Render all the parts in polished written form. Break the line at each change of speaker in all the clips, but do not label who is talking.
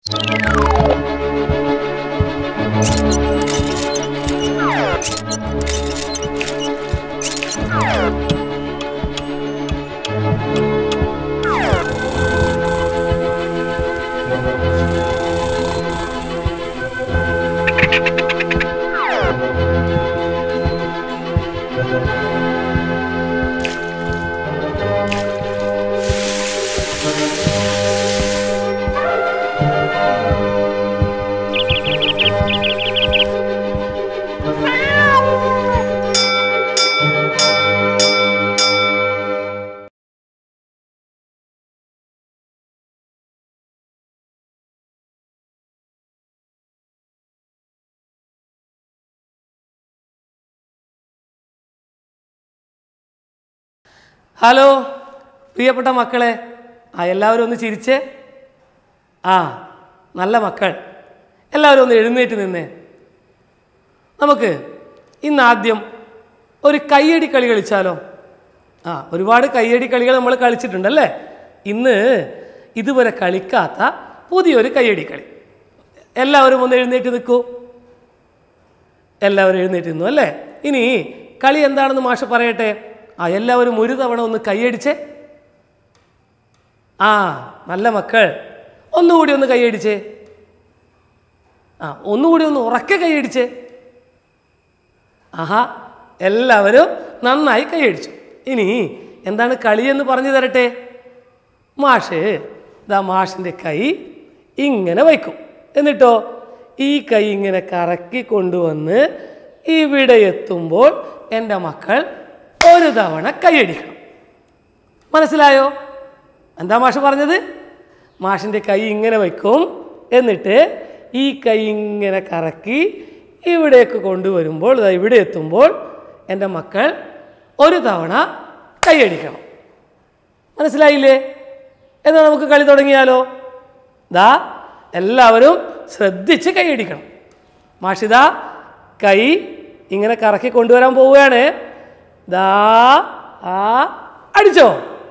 Hello പ്രിയപ്പെട്ട മക്കളെ, എല്ലാവരും ഒന്ന് ചിരിച്ചേ. നല്ല മക്കൾ, എല്ലാവരും ഒന്ന് എഴുന്നേറ്റ് നിന്നേ. നമുക്ക് ഇന്നാദ്യം ഒരു കയ്യടി കളി കളിച്ചാലോ? ഒരുപാട് കയ്യടി കളികൾ നമ്മൾ കളിച്ചിട്ടുണ്ടല്ലേ. ഇന്ന് ഇതുവരെ കളിക്കാത്ത പുതിയൊരു കയ്യടി കളി. എല്ലാവരും ഒന്ന് എഴുന്നേറ്റ് നിൽക്കൂ. എല്ലാവരും എഴുന്നേറ്റ് നിന്നു അല്ലേ? ഇനി കളി എന്താണെന്ന് മാഷ് പറയട്ടെ. എല്ലാവരും ഒരു തവണ ഒന്ന് കൈയടിച്ചേ. നല്ല മക്കൾ, ഒന്നുകൂടി ഒന്ന് കൈയടിച്ചേ. ഒന്നുകൂടി ഒന്ന് ഉറക്കെ കൈയടിച്ചേ. എല്ലാവരും നന്നായി കൈയടിച്ചു. ഇനി എന്താണ് കളിയെന്ന് പറഞ്ഞു തരട്ടെ. മാഷിൻ്റെ കൈ ഇങ്ങനെ വയ്ക്കും. എന്നിട്ടോ ഈ കൈ ഇങ്ങനെ കറക്കി കൊണ്ടുവന്ന് ഇവിടെ എത്തുമ്പോൾ എൻ്റെ മക്കൾ ഒരു തവണ കൈയടിക്കണം. മനസ്സിലായോ എന്താ മാഷ് പറഞ്ഞത്? മാഷിൻ്റെ കൈ ഇങ്ങനെ വയ്ക്കും. എന്നിട്ട് ഈ കൈ ഇങ്ങനെ കറക്കി ഇവിടേക്ക് കൊണ്ടുവരുമ്പോൾ ഇവിടെ എത്തുമ്പോൾ എൻ്റെ മക്കൾ ഒരു തവണ കൈയടിക്കണം. മനസ്സിലായില്ലേ? എന്നാൽ നമുക്ക് കളി തുടങ്ങിയാലോ? എല്ലാവരും ശ്രദ്ധിച്ച് കൈയടിക്കണം. മാഷിതാ കൈ ഇങ്ങനെ കറക്കി കൊണ്ടുവരാൻ പോവുകയാണ്. അടിച്ചോ?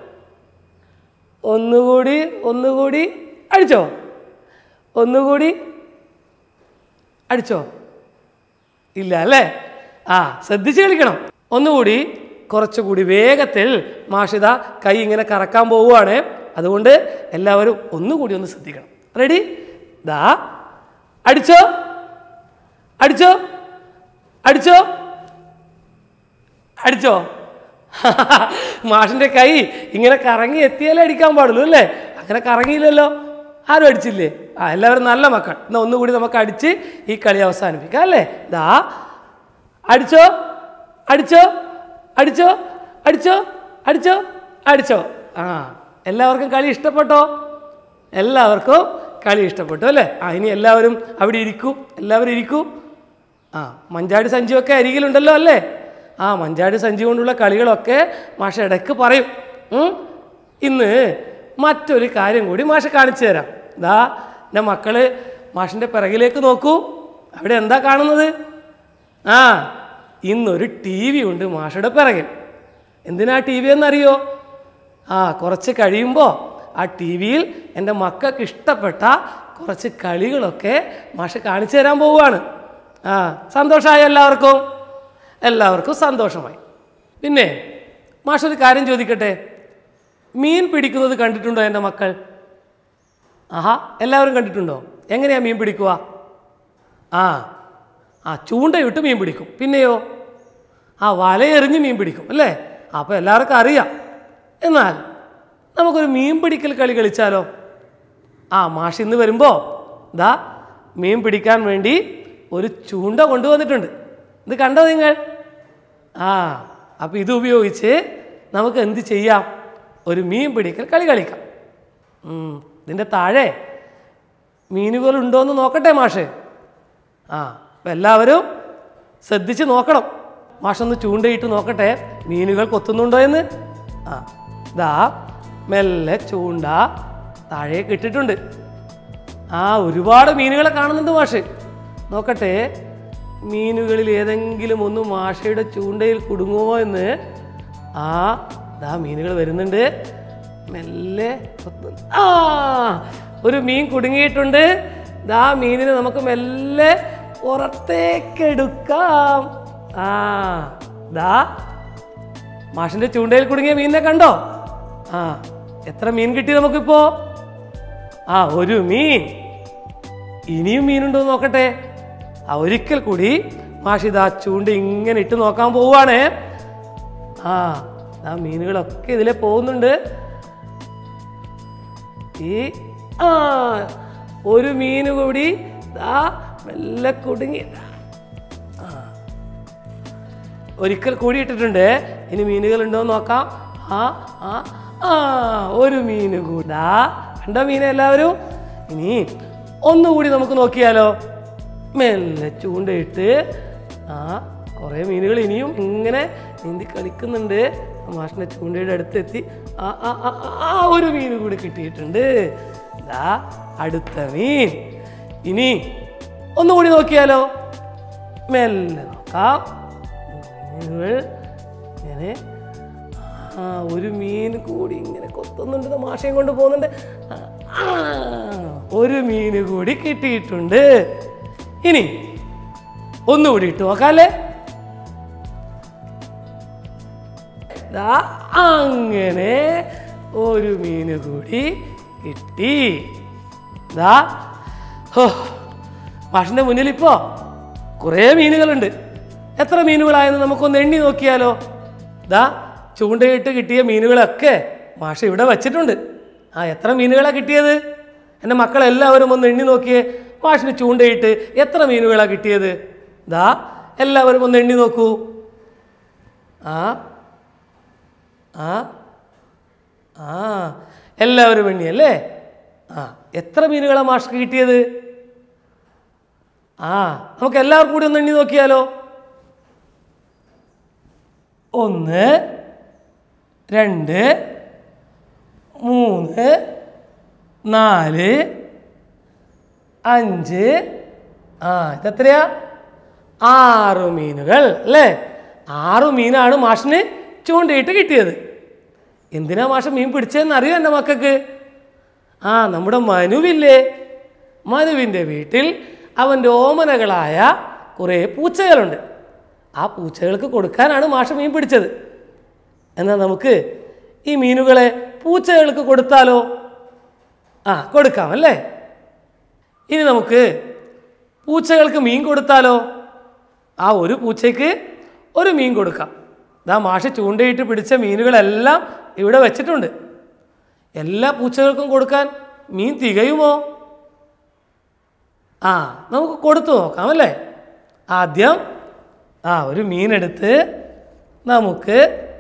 ഒന്നുകൂടി അടിച്ചോ? ഒന്നുകൂടി അടിച്ചോ? ഇല്ല അല്ലേ? ശ്രദ്ധിച്ച് കളിക്കണം. ഒന്നുകൂടി കുറച്ചുകൂടി വേഗത്തിൽ മാഷിത കൈ ഇങ്ങനെ കറക്കാൻ പോവുകയാണ്. അതുകൊണ്ട് എല്ലാവരും ഒന്നുകൂടി ഒന്ന് ശ്രദ്ധിക്കണം. റെഡി? അടിച്ചോ? അടിച്ചോ? അടിച്ചോ? അടിച്ചോ? മാഷിൻ്റെ കൈ ഇങ്ങനെ കറങ്ങി എത്തിയാലേ അടിക്കാൻ പാടുള്ളൂ അല്ലേ? അങ്ങനെ കറങ്ങിയില്ലല്ലോ. ആരും അടിച്ചില്ലേ? എല്ലാവരും നല്ല മക്കൾ. എന്നാൽ ഒന്നുകൂടി നമുക്ക് അടിച്ച് ഈ കളി അവസാനിപ്പിക്കാം അല്ലേ? അടിച്ചോ? അടിച്ചോ? അടിച്ചോ? അടിച്ചോ? അടിച്ചോ? അടിച്ചോ? എല്ലാവർക്കും കളി ഇഷ്ടപ്പെട്ടോ? എല്ലാവർക്കും കളി ഇഷ്ടപ്പെട്ടു അല്ലേ? ഇനി എല്ലാവരും അവിടെ ഇരിക്കൂ. എല്ലാവരും ഇരിക്കൂ. മഞ്ചാടി സഞ്ചിയൊക്കെ അരികിലുണ്ടല്ലോ അല്ലേ? മഞ്ചാടി സഞ്ചി കൊണ്ടുള്ള കളികളൊക്കെ മാഷ് ഇടയ്ക്ക് പറയും. ഇന്ന് മറ്റൊരു കാര്യം കൂടി മാഷ് കാണിച്ചു തരാം. എൻ്റെ മക്കള് മാഷിൻ്റെ പിറകിലേക്ക് നോക്കൂ. അവിടെ എന്താ കാണുന്നത്? ഇന്നൊരു TV ഉണ്ട് മാഷയുടെ പിറകിൽ. എന്തിനാ TV എന്നറിയോ? കുറച്ച് കഴിയുമ്പോൾ ആ TV-യിൽ എൻ്റെ മക്കൾക്ക് ഇഷ്ടപ്പെട്ട കുറച്ച് കളികളൊക്കെ മാഷ് കാണിച്ചു തരാൻ പോവുകയാണ്. സന്തോഷമായി എല്ലാവർക്കും? എല്ലാവർക്കും സന്തോഷമായി. പിന്നെ മാഷൊരു കാര്യം ചോദിക്കട്ടെ. മീൻ പിടിക്കുന്നത് കണ്ടിട്ടുണ്ടോ എൻ്റെ മക്കൾ? എല്ലാവരും കണ്ടിട്ടുണ്ടോ? എങ്ങനെയാ മീൻ പിടിക്കുക? ചൂണ്ടയിട്ട് മീൻ പിടിക്കും. പിന്നെയോ വലയെറിഞ്ഞ് മീൻ പിടിക്കും അല്ലേ? അപ്പോൾ എല്ലാവർക്കും അറിയാം. എന്നാൽ നമുക്കൊരു മീൻ പിടിക്കൽ കളി കളിച്ചാലോ? മാഷ് ഇന്ന് വരുമ്പോൾ മീൻ പിടിക്കാൻ വേണ്ടി ഒരു ചൂണ്ട കൊണ്ടുവന്നിട്ടുണ്ട്. ഇത് കണ്ടോ നിങ്ങൾ? അപ്പോൾ ഇത് ഉപയോഗിച്ച് നമുക്ക് എന്ത് ചെയ്യാം? ഒരു മീൻ പിടിക്കൽ കളി കളിക്കാം. ഇതിൻ്റെ താഴെ മീനുകളുണ്ടോ എന്ന് നോക്കട്ടെ മാഷ്. അപ്പം എല്ലാവരും ശ്രദ്ധിച്ച് നോക്കണം. മാഷൊന്ന് ചൂണ്ടയിട്ട് നോക്കട്ടെ മീനുകൾ കൊത്തുന്നുണ്ടോ എന്ന്. മെല്ലെ ചൂണ്ട താഴേക്ക് ഇട്ടിട്ടുണ്ട്. ഒരുപാട് മീനുകളെ കാണുന്നുണ്ട് മാഷ്. നോക്കട്ടെ മീനുകളിൽ ഏതെങ്കിലും ഒന്ന് മാഷയുടെ ചൂണ്ടയിൽ കുടുങ്ങുമോ എന്ന്. മീനുകൾ വരുന്നുണ്ട്. മെല്ലെ ഒരു മീൻ കുടുങ്ങിയിട്ടുണ്ട്. ദാ മീനിനെ നമുക്ക് മെല്ലെ പുറത്തേക്കെടുക്കാം. ആ ദാ മാഷിന്റെ ചൂണ്ടയിൽ കുടുങ്ങിയ മീനിനെ കണ്ടോ? ആ എത്ര മീൻ കിട്ടി നമുക്കിപ്പോ? ആ ഒരു മീൻ. ഇനിയും മീനുണ്ടോ നോക്കട്ടെ. ആ ഒരിക്കൽ കൂടി മാഷ് ഇതാ ചൂണ്ട ഇങ്ങനെ ഇട്ട് നോക്കാൻ പോവുകയാണേ. ആ മീനുകളൊക്കെ ഇതിലെ പോകുന്നുണ്ട്. ആ ഒരു മീന് കൂടി ദാ മെല്ലെ കുടുങ്ങി. ഒരിക്കൽ കൂടി ഇട്ടിട്ടുണ്ട്. ഇനി മീനുകൾ ഉണ്ടോ നോക്കാം. ഒരു മീന് കൂടാ. കണ്ടോ മീനെ എല്ലാവരും? ഇനി ഒന്നുകൂടി നമുക്ക് നോക്കിയാലോ. മെല്ലെ ചൂണ്ടയിട്ട് കുറേ മീനുകൾ ഇനിയും ഇങ്ങനെ നീന്തി കളിക്കുന്നുണ്ട്. മാഷിന്റെ ചൂണ്ടയുടെ അടുത്തെത്തി. ഒരു മീൻ കൂടി കിട്ടിയിട്ടുണ്ട്. അടുത്ത മീൻ. ഇനി ഒന്നുകൂടി നോക്കിയാലോ. മെല്ലെ നോക്കാം. മീനുകൾ ഇങ്ങനെ ഒരു മീൻ കൂടി ഇങ്ങനെ കൊത്തുന്നുണ്ട്. മാഷയും കൊണ്ട് പോകുന്നുണ്ട്. ഒരു മീൻ കൂടി കിട്ടിയിട്ടുണ്ട്. ഇനി ഒന്നുകൂടി ഇട്ട് നോക്കാല്ലേ. അങ്ങനെ ഒരു മീൻ കൂടി കിട്ടി. മാഷിന്റെ മുന്നിൽ ഇപ്പോ കുറേ മീനുകളുണ്ട്. എത്ര മീനുകളായെന്ന് നമുക്കൊന്ന് എണ്ണി നോക്കിയാലോ. ചൂണ്ടയിട്ട് കിട്ടിയ മീനുകളൊക്കെ മാഷ് ഇവിടെ വച്ചിട്ടുണ്ട്. എത്ര മീനുകളാണ് കിട്ടിയത്? എൻ്റെ മക്കളെല്ലാവരും ഒന്ന് എണ്ണി നോക്കിയേ. മാഷിന് ചൂണ്ടയിട്ട് എത്ര മീനുകളാണ് കിട്ടിയത്? എല്ലാവരും ഒന്ന് എണ്ണി നോക്കൂ. എല്ലാവരും എണ്ണിയല്ലേ? എത്ര മീനുകളാണ് മാഷ്ക്ക് കിട്ടിയത്? നമുക്ക് എല്ലാവർക്കും കൂടി ഒന്ന് എണ്ണി നോക്കിയാലോ. 1 2 3 4 5 ഇതെത്രയാ? 6 മീനുകൾ അല്ലേ? 6 മീനാണ് മാഷിന് ചൂണ്ടയിട്ട് കിട്ടിയത്. എന്തിനാ മാഷ് മീൻ പിടിച്ചതെന്ന് അറിയോ എൻ്റെ മക്കൾക്ക്? നമ്മുടെ മനുവില്ലേ, മനുവിൻ്റെ വീട്ടിൽ അവൻ്റെ ഓമനകളായ കുറേ പൂച്ചകളുണ്ട്. ആ പൂച്ചകൾക്ക് കൊടുക്കാനാണ് മാഷ് മീൻ പിടിച്ചത്. എന്നാൽ നമുക്ക് ഈ മീനുകളെ പൂച്ചകൾക്ക് കൊടുത്താലോ? കൊടുക്കാം അല്ലേ? ഇനി നമുക്ക് പൂച്ചകൾക്ക് മീൻ കൊടുത്താലോ? ഒരു പൂച്ചയ്ക്ക് ഒരു മീൻ കൊടുക്കാം. മാഷ് ചൂണ്ടയിട്ട് പിടിച്ച മീനുകളെല്ലാം ഇവിടെ വെച്ചിട്ടുണ്ട്. എല്ലാ പൂച്ചകൾക്കും കൊടുക്കാൻ മീൻ തികയുമോ? നമുക്ക് കൊടുത്തു നോക്കാം അല്ലേ? ആദ്യം ഒരു മീനെടുത്ത് നമുക്ക്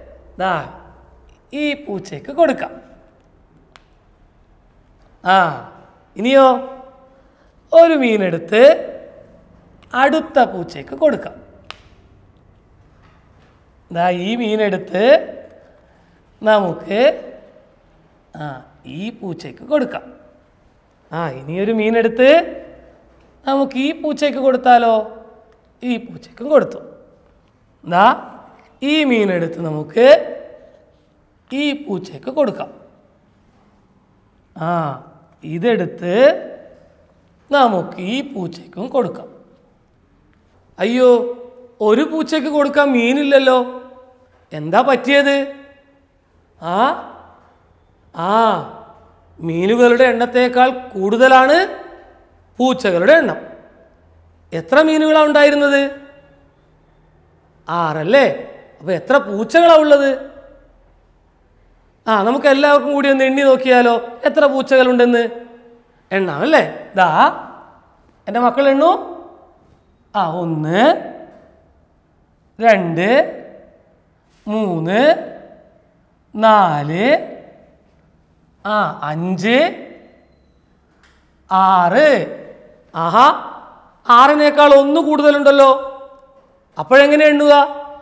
ഈ പൂച്ചയ്ക്ക് കൊടുക്കാം. ഇനിയോ ഒരു മീനെടുത്ത് അടുത്ത പൂച്ചയ്ക്ക് കൊടുക്കാം. ഈ മീനെടുത്ത് നമുക്ക് ഈ പൂച്ചയ്ക്ക് കൊടുക്കാം. ഇനിയൊരു മീനെടുത്ത് നമുക്ക് ഈ പൂച്ചയ്ക്ക് കൊടുത്താലോ? ഈ പൂച്ചയ്ക്കും കൊടുത്തു. ഈ മീനെടുത്ത് നമുക്ക് ഈ പൂച്ചയ്ക്ക് കൊടുക്കാം. ഇതെടുത്ത് നമുക്ക് ഈ പൂച്ചയ്ക്കും കൊടുക്കാം. അയ്യോ, ഒരു പൂച്ചയ്ക്ക് കൊടുക്കാൻ മീനില്ലല്ലോ. എന്താ പറ്റിയത്? മീനുകളുടെ എണ്ണത്തേക്കാൾ കൂടുതലാണ് പൂച്ചകളുടെ എണ്ണം. എത്ര മീനുകളാണ് ഉണ്ടായിരുന്നത്? 6 അല്ലേ? അപ്പോൾ എത്ര പൂച്ചകളാണ് ഉള്ളത്? നമുക്ക് എല്ലാവർക്കും കൂടി ഒന്ന് എണ്ണി നോക്കിയാലോ. എത്ര പൂച്ചകളുണ്ടെന്ന് എണ്ണാം അല്ലേ? എൻ്റെ മക്കൾ എണ്ണു. 1 2 3 4 5 6. 6-നേക്കാൾ 1 കൂടുതലുണ്ടല്ലോ. അപ്പോഴെങ്ങനെ എണ്ണുക?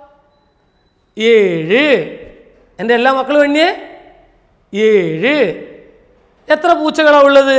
7. എൻ്റെ എല്ലാ മക്കളും എണ്ണിയേ. 7. എത്ര പൂച്ചകളാണ് ഉള്ളത്?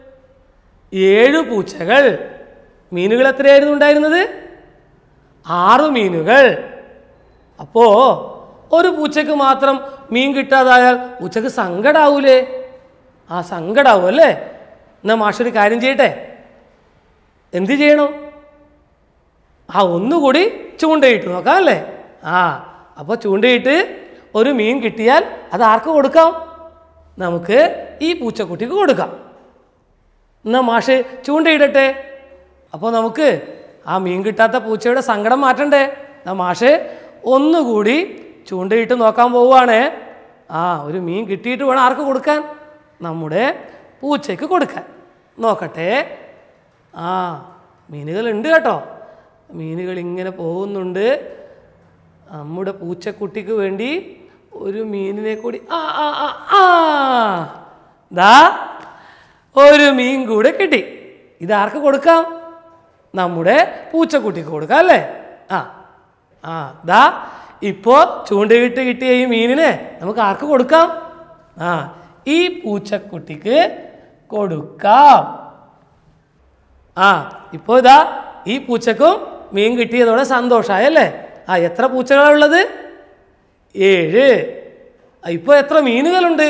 7 പൂച്ചകൾ. മീനുകൾ എത്രയായിരുന്നു ഉണ്ടായിരുന്നത്? 6 മീനുകൾ. അപ്പോൾ ഒരു പൂച്ചയ്ക്ക് മാത്രം മീൻ കിട്ടാതായാൽ പൂച്ചക്ക് സങ്കടാവൂലേ? സങ്കടാവും അല്ലേ? എന്നാൽ മാഷൊരു കാര്യം ചെയ്യട്ടെ. എന്ത് ചെയ്യണം? ഒന്നുകൂടി ചൂണ്ടയിട്ട് നോക്കാം അല്ലേ? അപ്പോൾ ചൂണ്ടയിട്ട് ഒരു മീൻ കിട്ടിയാൽ അത് ആർക്ക് കൊടുക്കാം? നമുക്ക് ഈ പൂച്ചക്കുട്ടിക്ക് കൊടുക്കാം. എന്നാൽ മാഷ് ചൂണ്ടയിടട്ടെ. അപ്പോൾ നമുക്ക് ആ മീൻ കിട്ടാത്ത പൂച്ചയുടെ സങ്കടം മാറ്റണ്ടേ? എന്നാൽ മാഷ് ഒന്നുകൂടി ചൂണ്ടയിട്ട് നോക്കാൻ പോവുകയാണേ. ഒരു മീൻ കിട്ടിയിട്ട് വേണം ആർക്ക് കൊടുക്കാൻ? നമ്മുടെ പൂച്ചയ്ക്ക് കൊടുക്കാൻ. നോക്കട്ടെ. മീനുകളുണ്ട് കേട്ടോ. മീനുകൾ ഇങ്ങനെ പോകുന്നുണ്ട്. നമ്മുടെ പൂച്ചക്കുട്ടിക്ക് വേണ്ടി ഒരു മീനിനെ കൂടി ദാ ഒരു മീൻ കൂടെ കിട്ടി. ഇതാർക്ക് കൊടുക്കാം? നമ്മുടെ പൂച്ചക്കുട്ടിക്ക് കൊടുക്കാം അല്ലേ? ദാ ഇപ്പോൾ ചൂണ്ടയിട്ട് കിട്ടിയ ഈ മീനിനെ നമുക്ക് ആർക്ക് കൊടുക്കാം? ഈ പൂച്ചക്കുട്ടിക്ക് കൊടുക്കാം. ഇപ്പോൾ ഇതാ ഈ പൂച്ചക്കും മീൻ കിട്ടിയതോടെ സന്തോഷമായല്ലേ? എത്ര പൂച്ചകളാണ് ഉള്ളത്? 7. ഇപ്പോൾ എത്ര മീനുകളുണ്ട്?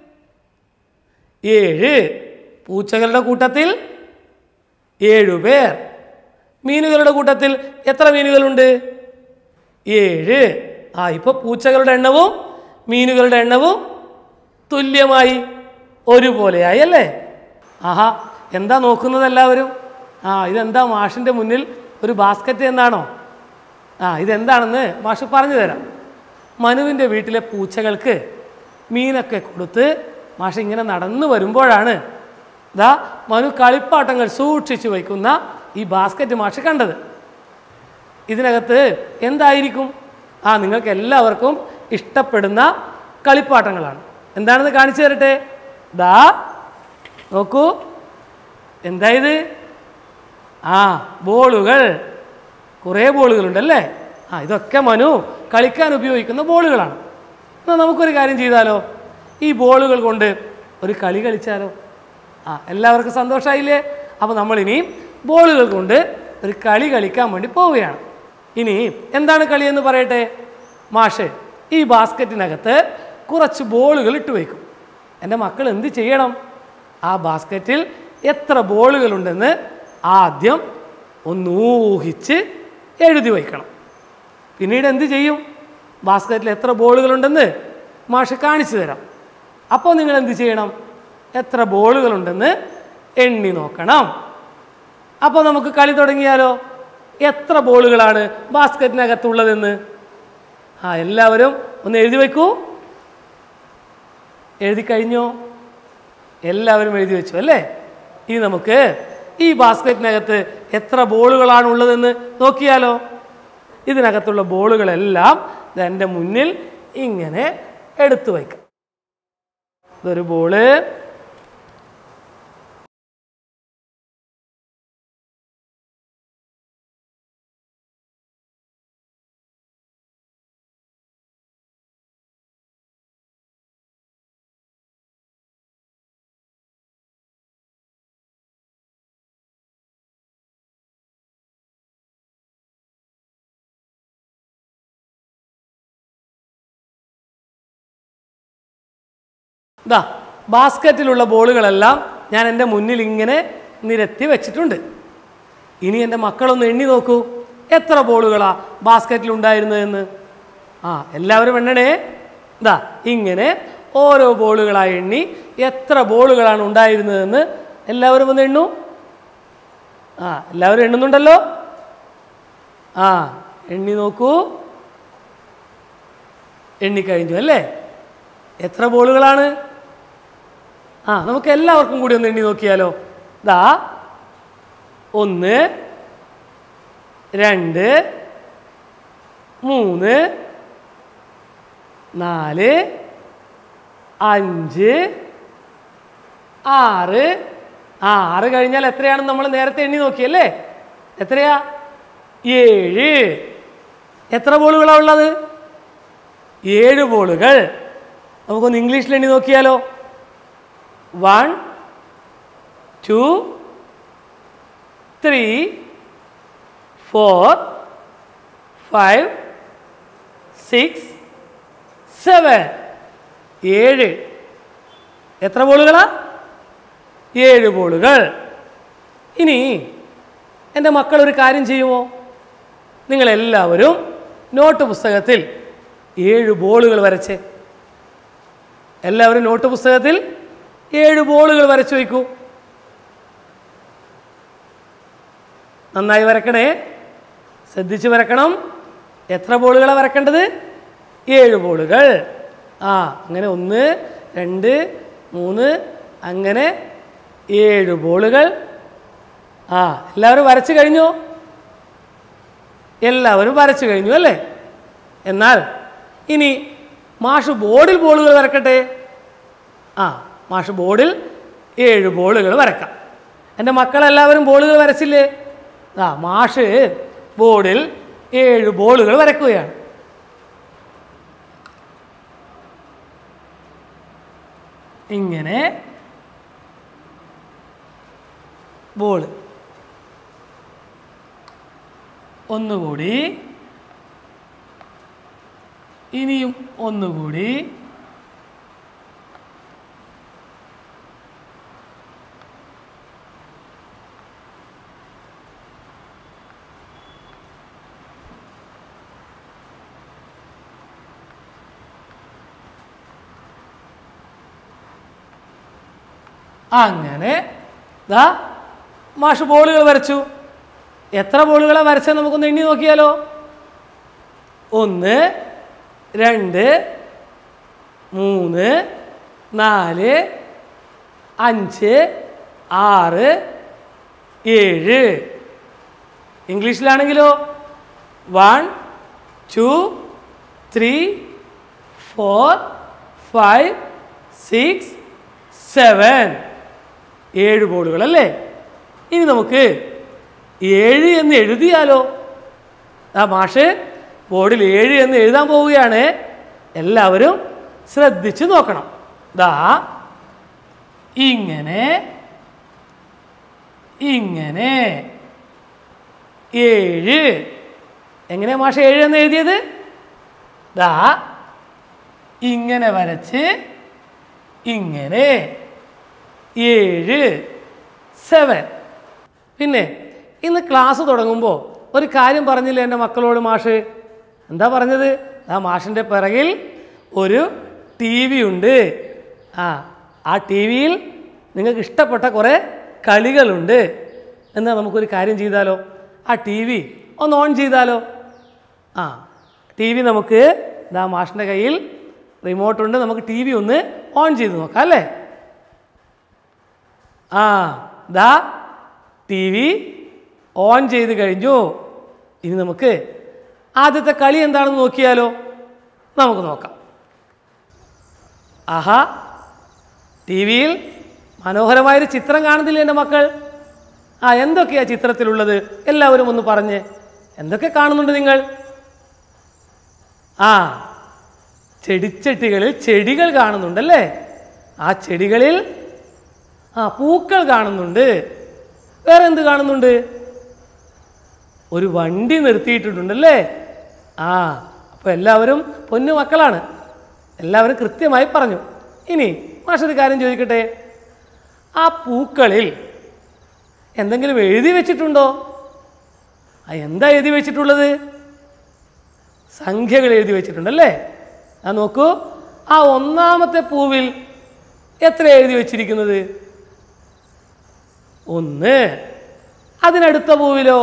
7. പൂച്ചകളുടെ കൂട്ടത്തിൽ 7 പേർ. മീനുകളുടെ കൂട്ടത്തിൽ എത്ര മീനുകളുണ്ട്? 7. ഇപ്പോൾ പൂച്ചകളുടെ എണ്ണവും മീനുകളുടെ എണ്ണവും തുല്യമായി, ഒരുപോലെയായി അല്ലേ? എന്താ നോക്കുന്നത് എല്ലാവരും? ഇതെന്താ മാഷിൻ്റെ മുന്നിൽ ഒരു ബാസ്ക്കറ്റ് എന്നാണോ? ഇതെന്താണെന്ന് മാഷ് പറഞ്ഞു തരാം. മനുവിൻ്റെ വീട്ടിലെ പൂച്ചകൾക്ക് മീനൊക്കെ കൊടുത്ത് മാഷ് ഇങ്ങനെ നടന്നു വരുമ്പോഴാണ് മനു കളിപ്പാട്ടങ്ങൾ സൂക്ഷിച്ചു വയ്ക്കുന്ന ഈ ബാസ്ക്കറ്റ് മാഷ് കണ്ടത്. ഇതിനകത്ത് എന്തായിരിക്കും? നിങ്ങൾക്ക് എല്ലാവർക്കും ഇഷ്ടപ്പെടുന്ന കളിപ്പാട്ടങ്ങളാണ്. എന്താണെന്ന് കാണിച്ചു തരട്ടെ. നോക്കൂ, എന്താ ഇത്? ബോളുകൾ. കുറേ ബോളുകളുണ്ടല്ലേ? ഇതൊക്കെ മനു കളിക്കാൻ ഉപയോഗിക്കുന്ന ബോളുകളാണ്. എന്നാൽ നമുക്കൊരു കാര്യം ചെയ്താലോ? ഈ ബോളുകൾ കൊണ്ട് ഒരു കളി കളിച്ചാലോ? എല്ലാവർക്കും സന്തോഷമായില്ലേ? അപ്പോൾ നമ്മളിനി ബോളുകൾ കൊണ്ട് ഒരു കളി കളിക്കാൻ വേണ്ടി പോവുകയാണ്. ഇനി എന്താണ് കളിയെന്ന് പറയട്ടെ. മാഷ് ഈ ബാസ്ക്കറ്റിനകത്ത് കുറച്ച് ബോളുകൾ ഇട്ട് വയ്ക്കും. എൻ്റെ മക്കൾ എന്ത് ചെയ്യണം? ആ ബാസ്ക്കറ്റിൽ എത്ര ബോളുകളുണ്ടെന്ന് ആദ്യം ഒന്ന് ഊഹിച്ച് എഴുതി വയ്ക്കണം. പിന്നീട് എന്ത് ചെയ്യും? ബാസ്ക്കറ്റിൽ എത്ര ബോളുകളുണ്ടെന്ന് മാഷ് കാണിച്ചു തരാം. അപ്പോൾ നിങ്ങൾ എന്ത് ചെയ്യണം? എത്ര ബോളുകളുണ്ടെന്ന് എണ്ണി നോക്കണം. അപ്പോൾ നമുക്ക് കളി തുടങ്ങിയാലോ? എത്ര ബോളുകളാണ് ബാസ്ക്കറ്റിനകത്തുള്ളതെന്ന് എല്ലാവരും ഒന്ന് എഴുതി വയ്ക്കൂ. എഴുതി കഴിഞ്ഞോ? എല്ലാവരും എഴുതി വെച്ചു അല്ലേ? ഇനി നമുക്ക് ഈ ബാസ്ക്കറ്റിനകത്ത് എത്ര ബോളുകളാണ് ഉള്ളതെന്ന് നോക്കിയാലോ? ഇതിനകത്തുള്ള ബോളുകളെല്ലാം എൻ്റെ മുന്നിൽ ഇങ്ങനെ എടുത്തു വയ്ക്കാം. ഇതൊരു ബോള്, ബാസ്ക്കറ്റിലുള്ള ബോളുകളെല്ലാം ഞാൻ എൻ്റെ മുന്നിൽ ഇങ്ങനെ നിരത്തി വെച്ചിട്ടുണ്ട്. ഇനി എൻ്റെ മക്കളൊന്ന് എണ്ണി നോക്കൂ, എത്ര ബോളുകളാണ് ബാസ്ക്കറ്റിലുണ്ടായിരുന്നതെന്ന്. എല്ലാവരും എണ്ണണേ. ഇങ്ങനെ ഓരോ ബോളുകളായി എണ്ണി എത്ര ബോളുകളാണ് ഉണ്ടായിരുന്നതെന്ന് എല്ലാവരും ഒന്ന് എണ്ണു. എല്ലാവരും എണ്ണുന്നുണ്ടല്ലോ? എണ്ണി നോക്കൂ. എണ്ണിക്കഴിഞ്ഞു അല്ലേ? എത്ര ബോളുകളാണ്? നമുക്ക് എല്ലാവർക്കും കൂടി ഒന്ന് എണ്ണി നോക്കിയാലോ? 1 2 3 4 5 6. 6 കഴിഞ്ഞാൽ എത്രയാണെന്ന് നമ്മൾ നേരത്തെ എണ്ണി നോക്കിയല്ലേ? എത്രയാ? 7. എത്ര ബോളുകളാണ് ഉള്ളത്? 7 ബോളുകൾ. നമുക്കൊന്ന് ഇംഗ്ലീഷിൽ എണ്ണി നോക്കിയാലോ? 1 2 3 4 5 6 7. 7. എത്ര ബോളുകളാ? 7 ബോളുകൾ. ഇനി എൻ്റെ മക്കൾ ഒരു കാര്യം ചെയ്യുമോ? നിങ്ങളെല്ലാവരും നോട്ട് പുസ്തകത്തിൽ 7 ബോളുകൾ വരച്ച്, എല്ലാവരും നോട്ട് പുസ്തകത്തിൽ 7 ബോളുകൾ വരച്ചു വയ്ക്കൂ. നന്നായി വരക്കണേ, ശ്രദ്ധിച്ച് വരക്കണം. എത്ര ബോളുകളാണ് വരക്കേണ്ടത്? 7 ബോളുകൾ. അങ്ങനെ 1 2 3 അങ്ങനെ 7 ബോളുകൾ. എല്ലാവരും വരച്ചു കഴിഞ്ഞു? എല്ലാവരും വരച്ചു കഴിഞ്ഞു അല്ലേ? എന്നാൽ ഇനി മാഷ് ബോർഡിൽ ബോളുകൾ വരക്കട്ടെ. മാഷ് ബോർഡിൽ 7 ബോളുകൾ വരക്കാം. എൻ്റെ മക്കളെല്ലാവരും ബോളുകൾ വരച്ചില്ലേ? മാഷ് ബോർഡിൽ 7 ബോളുകൾ വരക്കുകയാണ്. ഇങ്ങനെ ബോള്. ഒന്നുകൂടി, ഇനിയും ഒന്നുകൂടി. അങ്ങനെ മാഷ് ബോളുകൾ വരച്ചു. എത്ര ബോളുകളാണ് വരച്ചത് നമുക്കൊന്ന് എണ്ണി നോക്കിയാലോ? 1 2 3 4 5 6 7. ഇംഗ്ലീഷിലാണെങ്കിലോ 1 2 3 4 5 6 7. 7 ബോളുകൾ അല്ലേ? ഇനി നമുക്ക് 7 എന്ന് എഴുതിയാലോ? മാഷ് ബോർഡിൽ 7 എന്ന് എഴുതാൻ പോവുകയാണ്. എല്ലാവരും ശ്രദ്ധിച്ച് നോക്കണം. ഇങ്ങനെ ഇങ്ങനെ 7. എങ്ങനെയാ മാഷ് 7 എന്ന് എഴുതിയത്? ഇങ്ങനെ വരച്ച് ഇങ്ങനെ 7 7. പിന്നെ ഇന്ന് ക്ലാസ് തുടങ്ങുമ്പോൾ ഒരു കാര്യം പറഞ്ഞില്ലേ എൻ്റെ മക്കളോട് മാഷ്? എന്താ പറഞ്ഞത്? മാഷിൻ്റെ പിറകിൽ ഒരു TV ഉണ്ട്. ആ TV യിൽ നിങ്ങൾക്ക് ഇഷ്ടപ്പെട്ട കുറേ കളികളുണ്ട്. എന്നാൽ നമുക്കൊരു കാര്യം ചെയ്താലോ? ആ TV ഒന്ന് ഓൺ ചെയ്താലോ? TV നമുക്ക് മാഷിൻ്റെ കയ്യിൽ റിമോട്ടുണ്ട്. നമുക്ക് TV ഒന്ന് ഓൺ ചെയ്ത് നോക്കാം അല്ലേ? TV ഓൺ ചെയ്ത് കഴിഞ്ഞു. ഇനി നമുക്ക് ആദ്യത്തെ കളി എന്താണെന്ന് നോക്കിയാലോ? നമുക്ക് നോക്കാം. TV യിൽ മനോഹരമായൊരു ചിത്രം കാണുന്നില്ലേ എൻ്റെ മക്കൾ? എന്തൊക്കെയാണ് ചിത്രത്തിലുള്ളത്? എല്ലാവരും ഒന്ന് പറഞ്ഞ്. എന്തൊക്കെ കാണുന്നുണ്ട് നിങ്ങൾ? ചെടിച്ചട്ടികളിൽ ചെടികൾ കാണുന്നുണ്ടല്ലേ? ആ ചെടികളിൽ പൂക്കൾ കാണുന്നുണ്ട്. വേറെ എന്ത് കാണുന്നുണ്ട്? ഒരു വണ്ടി നിർത്തിയിട്ടുണ്ടല്ലേ? അപ്പോൾ എല്ലാവരും പൊന്നു മക്കളാണ്. എല്ലാവരും കൃത്യമായി പറഞ്ഞു. ഇനി മാഷൊരു കാര്യം ചോദിക്കട്ടെ. ആ പൂക്കളിൽ എന്തെങ്കിലും എഴുതി വെച്ചിട്ടുണ്ടോ? എന്താ എഴുതി വെച്ചിട്ടുള്ളത്? സംഖ്യകൾ എഴുതി വെച്ചിട്ടുണ്ടല്ലേ? നോക്കൂ, ആ ഒന്നാമത്തെ പൂവിൽ എത്ര എഴുതി വെച്ചിരിക്കുന്നത്? 1. അതിനടുത്ത പൂവിലോ?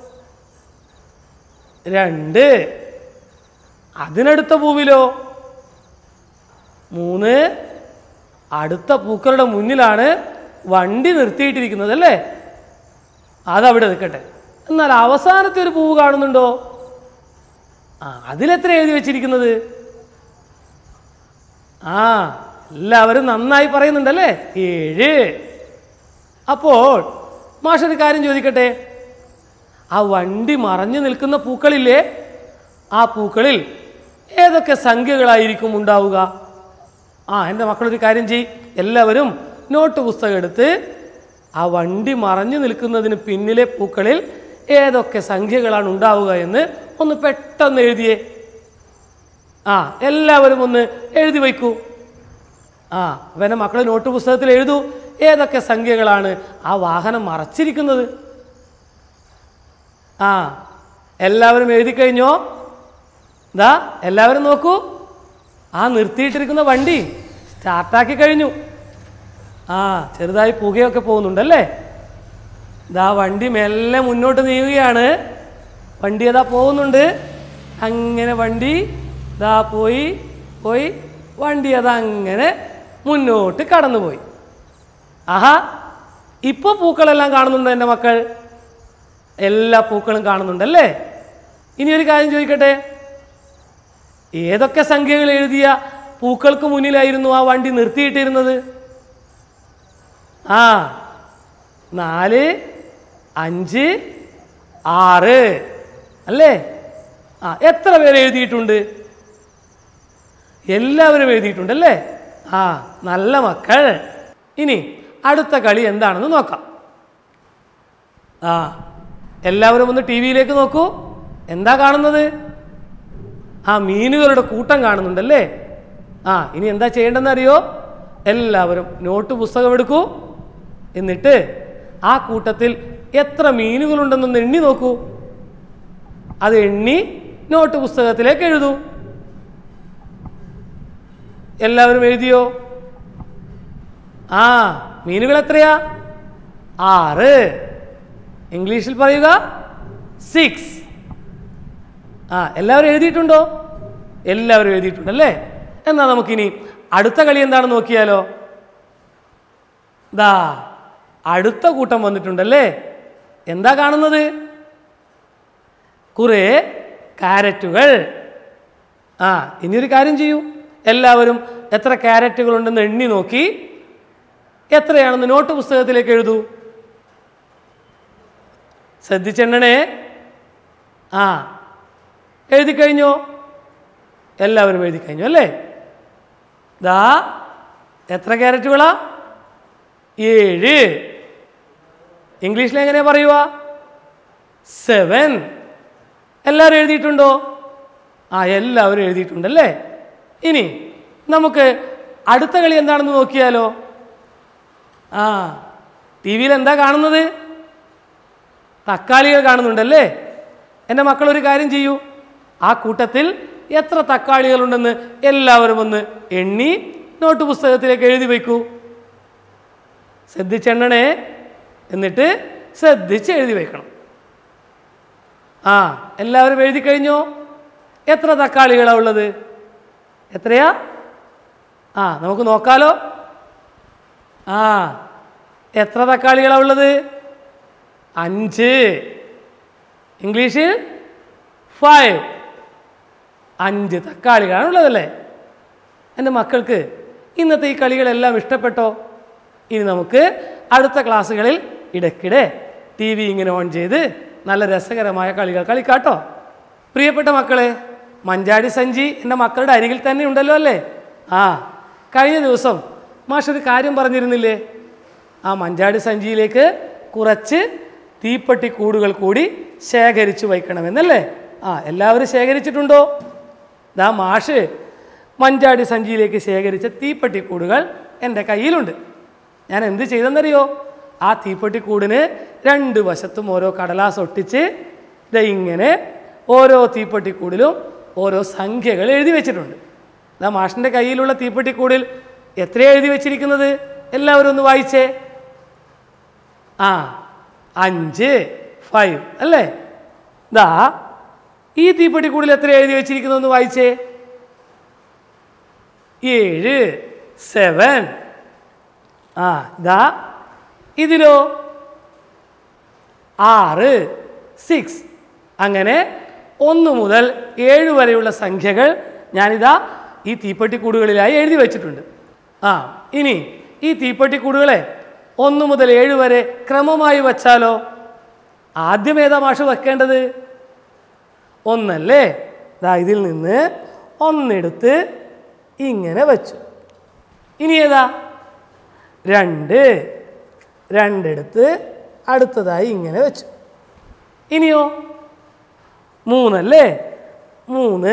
2. അതിനടുത്ത പൂവിലോ? 3. അടുത്ത പൂക്കളുടെ മുന്നിലാണ് വണ്ടി നിർത്തിയിട്ടിരിക്കുന്നത് അല്ലേ? അതവിടെ നിൽക്കട്ടെ. എന്നാൽ അവസാനത്തെ ഒരു പൂവ് കാണുന്നുണ്ടോ? അതിലെത്ര എഴുതി വെച്ചിരിക്കുന്നത്? എല്ലാവരും നന്നായി പറയുന്നുണ്ടല്ലേ? 7. അപ്പോൾ മാഷൊരു കാര്യം ചോദിക്കട്ടെ. ആ വണ്ടി മറഞ്ഞു നിൽക്കുന്ന പൂക്കളില്ലേ? ആ പൂക്കളിൽ ഏതൊക്കെ സംഖ്യകളായിരിക്കും ഉണ്ടാവുക? എൻ്റെ മക്കളൊരു കാര്യം ചെയ്യ്. എല്ലാവരും നോട്ട് പുസ്തകം എടുത്ത് ആ വണ്ടി മറഞ്ഞു നിൽക്കുന്നതിന് പിന്നിലെ പൂക്കളിൽ ഏതൊക്കെ സംഖ്യകളാണ് ഉണ്ടാവുക എന്ന് ഒന്ന് പെട്ടെന്ന് എഴുതിയേ. എല്ലാവരും ഒന്ന് എഴുതി വയ്ക്കൂ. അപ്പം എൻ്റെ മക്കൾ നോട്ട് പുസ്തകത്തിൽ എഴുതൂ. ഏതൊക്കെ സംഖ്യകളാണ് ആ വാഹനം മറച്ചിരിക്കുന്നത്? ആ, എല്ലാവരും എഴുതി കഴിഞ്ഞോ? ദാ എല്ലാവരും നോക്കൂ, ആ നിർത്തിയിട്ടിരിക്കുന്ന വണ്ടി സ്റ്റാർട്ടാക്കി കഴിഞ്ഞു. ആ, ചെറുതായി പുകയൊക്കെ പോകുന്നുണ്ടല്ലേ? ദാ വണ്ടി മെല്ലെ മുന്നോട്ട് നീങ്ങുകയാണ്. വണ്ടി അതാ പോകുന്നുണ്ട്. അങ്ങനെ വണ്ടി ദാ പോയി പോയി വണ്ടി അതാ അങ്ങനെ മുന്നോട്ട് കടന്നുപോയി. ആഹാ, ഇപ്പോൾ പൂക്കളെല്ലാം കാണുന്നുണ്ട് എൻ്റെ മക്കൾ? എല്ലാ പൂക്കളും കാണുന്നുണ്ടല്ലേ? ഇനി ഒരു കാര്യം ചോദിക്കട്ടെ, ഏതൊക്കെ സംഖ്യകൾ എഴുതിയ പൂക്കൾക്ക് മുന്നിലായിരുന്നു ആ വണ്ടി നിർത്തിയിട്ടിരുന്നത്? ആ, 4, 5, 6 അല്ലേ? ആ, എത്ര പേര് എഴുതിയിട്ടുണ്ട്? എല്ലാവരും എഴുതിയിട്ടുണ്ടല്ലേ? ആ, നല്ല മക്കൾ. ഇനി അടുത്ത കളി എന്താണെന്ന് നോക്കാം. ആ, എല്ലാവരും ഒന്ന് ടി വിയിലേക്ക് നോക്കൂ. എന്താ കാണുന്നത്? ആ, മീനുകളുടെ കൂട്ടം കാണുന്നുണ്ടല്ലേ? ആ, ഇനി എന്താ ചെയ്യേണ്ടതെന്ന് അറിയോ? എല്ലാവരും നോട്ട് പുസ്തകം എടുക്കൂ. എന്നിട്ട് ആ കൂട്ടത്തിൽ എത്ര മീനുകളുണ്ടെന്നൊന്ന് എണ്ണി നോക്കൂ. അത് എണ്ണി നോട്ട് പുസ്തകത്തിലേക്ക് എഴുതൂ. എല്ലാവരും എഴുതിയോ? ആ, മീനുകൾ എത്രയാ? 6. ഇംഗ്ലീഷിൽ പറയുക 6. ആ, എല്ലാവരും എഴുതിയിട്ടുണ്ടോ? എല്ലാവരും എഴുതിയിട്ടുണ്ടല്ലേ? എന്നാൽ നമുക്കിനി അടുത്ത കളി എന്താണെന്ന് നോക്കിയാലോ? ദാ അടുത്ത കൂട്ടം വന്നിട്ടുണ്ടല്ലേ? എന്താ കാണുന്നത്? കുറേ ക്യാരറ്റുകൾ. ആ, ഇനിയൊരു കാര്യം ചെയ്യൂ, എല്ലാവരും എത്ര ക്യാരറ്റുകൾ ഉണ്ടെന്ന് എണ്ണി നോക്കി എത്രയാണെന്ന് നോട്ട് പുസ്തകത്തിലേക്ക് എഴുതൂ. ശ്രദ്ധിച്ചെണ്ണണേ. ആ, എഴുതി കഴിഞ്ഞോ? എല്ലാവരും എഴുതി കഴിഞ്ഞു അല്ലേ? ദാ എത്ര ക്യാരറ്റുകളാ? 7. ഇംഗ്ലീഷിൽ എങ്ങനെയാ പറയുക? 7. എല്ലാവരും എഴുതിയിട്ടുണ്ടോ? ആ, എല്ലാവരും എഴുതിയിട്ടുണ്ടല്ലേ? ഇനി നമുക്ക് അടുത്ത കളി എന്താണെന്ന് നോക്കിയാലോ? ആ, ടി വിയിൽ എന്താ കാണുന്നത്? തക്കാളികൾ കാണുന്നുണ്ടല്ലേ? എൻ്റെ മക്കൾ ഒരു കാര്യം ചെയ്യൂ, ആ കൂട്ടത്തിൽ എത്ര തക്കാളികളുണ്ടെന്ന് എല്ലാവരും ഒന്ന് എണ്ണി നോട്ട് പുസ്തകത്തിലേക്ക് എഴുതി വയ്ക്കൂ. ശ്രദ്ധിച്ചെണ്ണണേ, എന്നിട്ട് ശ്രദ്ധിച്ച് എഴുതി വയ്ക്കണം. ആ, എല്ലാവരും എഴുതി കഴിഞ്ഞോ? എത്ര തക്കാളികളാണ് ഉള്ളത്? എത്രയാ? ആ, നമുക്ക് നോക്കാലോ. ആ, എത്ര തക്കാളികളാണ് ഉള്ളത്? 5. ഇംഗ്ലീഷിൽ 5. 5 തക്കാളികളാണ് ഉള്ളതല്ലേ? എൻ്റെ മക്കൾക്ക് ഇന്നത്തെ ഈ കളികളെല്ലാം ഇഷ്ടപ്പെട്ടോ? ഇനി നമുക്ക് അടുത്ത ക്ലാസ്സുകളിൽ ഇടയ്ക്കിടെ ടി വി ഇങ്ങനെ ഓൺ ചെയ്ത് നല്ല രസകരമായ കളികൾ കളിക്കാട്ടോ. പ്രിയപ്പെട്ട മക്കളെ, മഞ്ചാടി സഞ്ചി എൻ്റെ മക്കളുടെ അരികിൽ തന്നെ ഉണ്ടല്ലോ അല്ലേ? ആ, കഴിഞ്ഞ ദിവസം മാഷൊരു കാര്യം പറഞ്ഞിരുന്നില്ലേ? ആ മഞ്ചാടി സഞ്ചിയിലേക്ക് കുറച്ച് തീപ്പെട്ടി കൂടുകൾ കൂടി ശേഖരിച്ചു വയ്ക്കണമെന്നല്ലേ? ആ, എല്ലാവരും ശേഖരിച്ചിട്ടുണ്ടോ? ദാ മാഷ് മഞ്ചാടി സഞ്ചിയിലേക്ക് ശേഖരിച്ച തീപ്പെട്ടി കൂടുകൾ എൻ്റെ കയ്യിലുണ്ട്. ഞാൻ എന്ത് ചെയ്തെന്നറിയോ? ആ തീപ്പെട്ടി കൂടിന് 2 വശത്തും ഓരോ കടലാസ് ഒട്ടിച്ച് ഇങ്ങനെ ഓരോ തീപ്പെട്ടി കൂടിലും ഓരോ സംഖ്യകൾ എഴുതി വെച്ചിട്ടുണ്ട്. ദാ മാഷിൻ്റെ കയ്യിലുള്ള തീപ്പെട്ടി കൂടിൽ എത്രയാണ് എഴുതി വെച്ചിരിക്കുന്നത്? എല്ലാവരും ഒന്ന് വായിച്ചേ. ആ, 5, 5 അല്ലേ? ദാ ഈ തീപ്പെട്ടി കൂടിൽ എത്ര എഴുതി വെച്ചിരിക്കുന്നതെന്ന് വായിച്ചേ. 7, 7. ആ, ദാ ഇതിലോ 6, 6. അങ്ങനെ 1 മുതൽ 7 വരെയുള്ള സംഖ്യകൾ ഞാനിതാ ഈ തീപ്പെട്ടിക്കൂടുകളിലായി എഴുതി വെച്ചിട്ടുണ്ട്. ആ, ഇനി ഈ തീപ്പെട്ടിക്കൂടുകളെ 1 മുതൽ 7 വരെ ക്രമമായി വച്ചാലോ? ആദ്യം ഏതാ മാഷ് വെക്കേണ്ടത്? 1 അല്ലേ? ദാ ഇതിൽ നിന്ന് 1 എടുത്ത് ഇങ്ങനെ വെച്ചു. ഇനി ഏതാ? 2, 2 എടുത്ത് അടുത്തതായി ഇങ്ങനെ വെച്ചു. ഇനിയോ 3 അല്ലേ? 3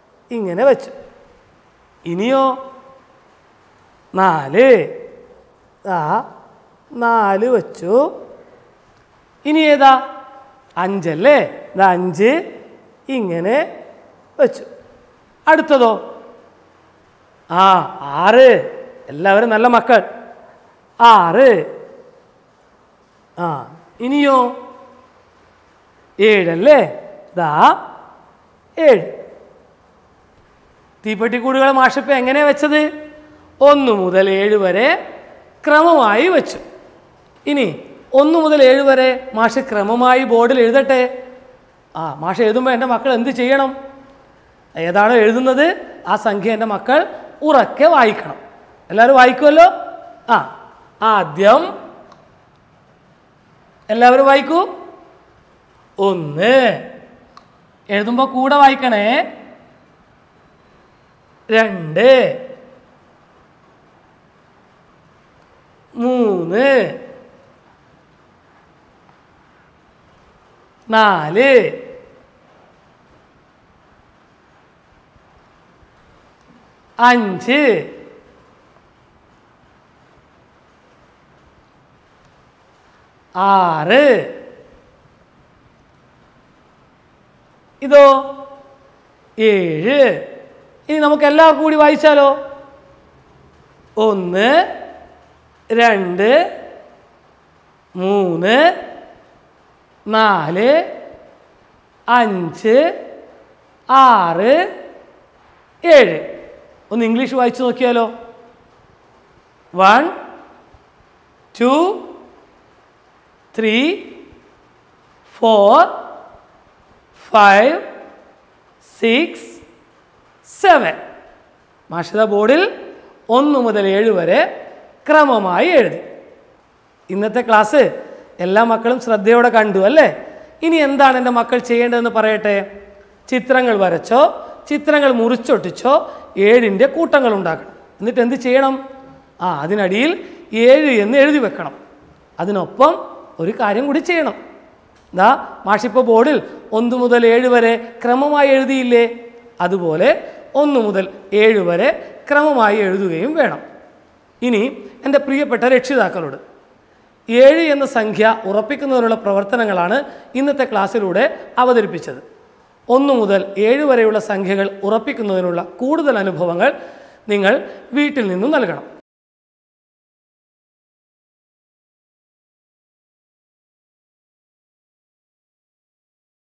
ഇങ്ങനെ വെച്ചു. ഇനിയോ 4, 4 വെച്ചു. ഇനി ഏതാ? 5 അല്ലേ? 5 ഇങ്ങനെ വെച്ചു. അടുത്തതോ? 6. എല്ലാവരും നല്ല മക്കൾ. 6. ഇനിയോ? 7 അല്ലേ? 7. തീപ്പെട്ടിക്കൂടുകൾ മാഷിപ്പോൾ എങ്ങനെയാണ് വെച്ചത്? 1 മുതൽ 7 വരെ ക്രമമായി വെച്ചു. ഇനി 1 മുതൽ 7 വരെ മാഷ് ക്രമമായി ബോർഡിൽ എഴുതട്ടെ. മാഷ് എഴുതുമ്പോൾ എൻ്റെ മക്കൾ എന്ത് ചെയ്യണം? ഏതാണോ എഴുതുന്നത് ആ സംഖ്യ എൻ്റെ മക്കൾ ഉറക്കെ വായിക്കണം. എല്ലാവരും വായിക്കുമല്ലോ? ആദ്യം എല്ലാവരും വായിക്കൂ. 1 എഴുതുമ്പോൾ കൂടെ വായിക്കണേ. 2 3 4 5 6 ഇതോ 7. ഇനി നമുക്ക് എല്ലാവർക്കും കൂടി വായിച്ചാലോ? 1 2 3 4 5 6 7. ഒന്ന് ഇംഗ്ലീഷ് വായിച്ചു നോക്കിയാലോ? 1 2 3 4 5 6 7. മാഷിത ബോർഡിൽ 1 മുതൽ 7 വരെ ക്രമമായി എഴുതി. ഇന്നത്തെ ക്ലാസ് എല്ലാ മക്കളും ശ്രദ്ധയോടെ കണ്ടു അല്ലേ? ഇനി എന്താണ് എൻ്റെ മക്കൾ ചെയ്യേണ്ടതെന്ന് പറയട്ടെ. ചിത്രങ്ങൾ വരച്ചോ, ചിത്രങ്ങൾ മുറിച്ചൊട്ടിച്ചോ 7ൻ്റെ കൂട്ടങ്ങൾ ഉണ്ടാക്കണം. എന്നിട്ട് എന്ത് ചെയ്യണം? അതിനടിയിൽ 7 എന്ന് എഴുതി വെക്കണം. അതിനൊപ്പം ഒരു കാര്യം കൂടി ചെയ്യണം. മാഷിപ്പോൾ ബോർഡിൽ 1 മുതൽ 7 വരെ ക്രമമായി എഴുതിയില്ലേ? അതുപോലെ 1 മുതൽ 7 വരെ ക്രമമായി എഴുതുകയും വേണം. ഇനി എൻ്റെ പ്രിയപ്പെട്ട രക്ഷിതാക്കളോട് 7 എന്ന സംഖ്യ ഉറപ്പിക്കുന്നതിനുള്ള പ്രവർത്തനങ്ങളാണ് ഇന്നത്തെ ക്ലാസ്സിലൂടെ അവതരിപ്പിച്ചത്. 1 മുതൽ 7 വരെയുള്ള സംഖ്യകൾ ഉറപ്പിക്കുന്നതിനുള്ള കൂടുതൽ അനുഭവങ്ങൾ നിങ്ങൾ വീട്ടിൽ നിന്നും നൽകണം.